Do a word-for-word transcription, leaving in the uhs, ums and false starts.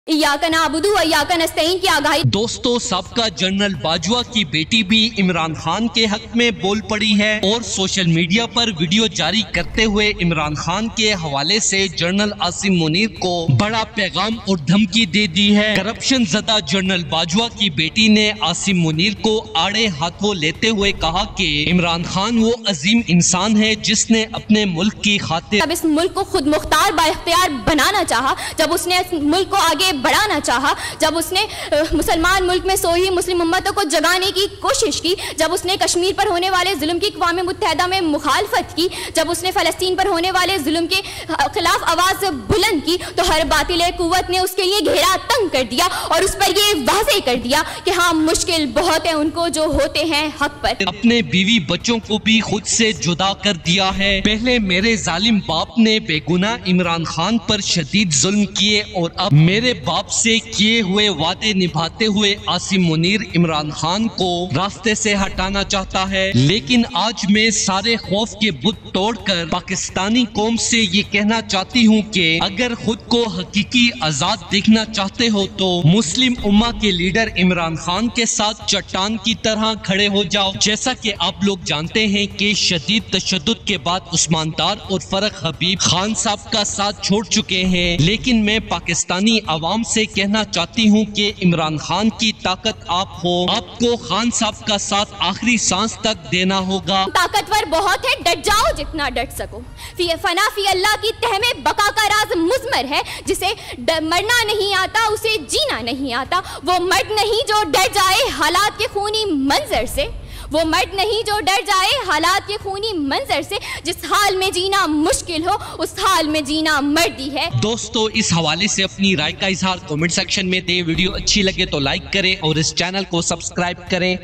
इय्याका नअबुदु व इय्याका नस्तईन की आगाही। दोस्तों, सबका जनरल बाजवा की बेटी भी इमरान खान के हक में बोल पड़ी है और सोशल मीडिया पर वीडियो जारी करते हुए इमरान खान के हवाले से जनरल आसिम मुनीर को बड़ा पैगाम और धमकी दे दी है। करप्शन ज़दा जनरल बाजवा की बेटी ने आसिम मुनीर को आड़े हाथों लेते हुए कहा कि इमरान खान वो अजीम इंसान है जिसने अपने मुल्क की खातिर जब इस मुल्क को खुद मुख्तार बाइख्तियार बनाना चाहा, जब उसने इस मुल्क को आगे बढ़ाना चाहा, जब उसने मुसलमान मुल्क में सोई मुस्लिम उम्मतों को जगाने की कोशिश की, जब उसने कश्मीर पर होने वाले जुल्म की अक़वाम मुत्तहिदा में मुखालफत की, जब उसने फ़लस्तीन पर होने वाले जुल्म के खिलाफ आवाज़ बुलंद की, तो हर बातिल कुव्वत ने उसके लिए घेरा तंग कर दिया और उस पर ये वाज़ेह कर दिया कि हाँ, मुश्किल बहुत है उनको जो होते हैं हक पर। अपने बीवी बच्चों को भी खुद से जुदा कर दिया है। पहले मेरे जालिम बाप ने बेगुनाह इमरान खान पर शदीद जुल्म किए और अब मेरे बाप से किए हुए वादे निभाते हुए आसिम मुनीर इमरान खान को रास्ते से हटाना चाहता है। लेकिन आज मैं सारे खौफ के बुत तोड़कर पाकिस्तानी कौम से ये कहना चाहती हूँ कि अगर खुद को हकीकी आजाद देखना चाहते हो तो मुस्लिम उम्मा के लीडर इमरान खान के साथ चट्टान की तरह खड़े हो जाओ। जैसा कि आप लोग जानते हैं कि शदीद तशद्दुद के बाद उस्मान दार और फरक हबीब खान साहब का साथ छोड़ चुके हैं, लेकिन मैं पाकिस्तानी आवाम से कहना चाहती हूँ कि इमरान खान की ताकत आप हो, आपको खान साहब का साथ आखिरी सांस तक देना होगा। ताकतवर बहुत है, डट जाओ जितना डट सको। फी फना फी अल्लाह की तह में बका का राज मुज़मर है, जिसे मरना नहीं आता उसे जीना नहीं आता। वो मर्द नहीं जो डर जाए हालात के खूनी मंजर से, वो मर्द नहीं जो डर जाए हालात के खूनी मंजर से। जिस हाल में जीना मुश्किल हो उस हाल में जीना मर्दी है। दोस्तों, इस हवाले से अपनी राय का इजहार कमेंट सेक्शन में दें। वीडियो अच्छी लगे तो लाइक करें और इस चैनल को सब्सक्राइब करें।